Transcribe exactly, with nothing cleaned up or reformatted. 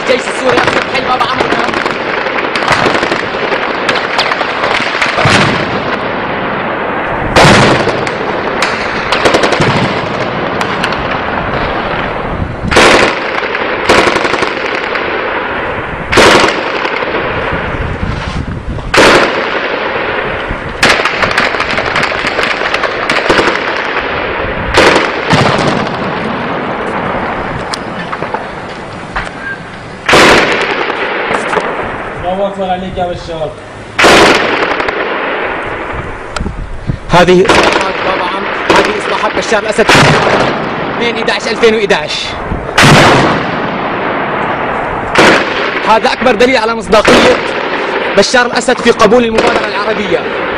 الجيش السوري أقصد حي بابا عمرو كان. الله اكبر عليك يا بشار. هذه اصلاحات بابا عمرو، هذه اصلاحات بشار الاسد اثنين أحد عشر ألفين وأحد عشر. هذا اكبر دليل على مصداقيه بشار الاسد في قبول المبادره العربيه.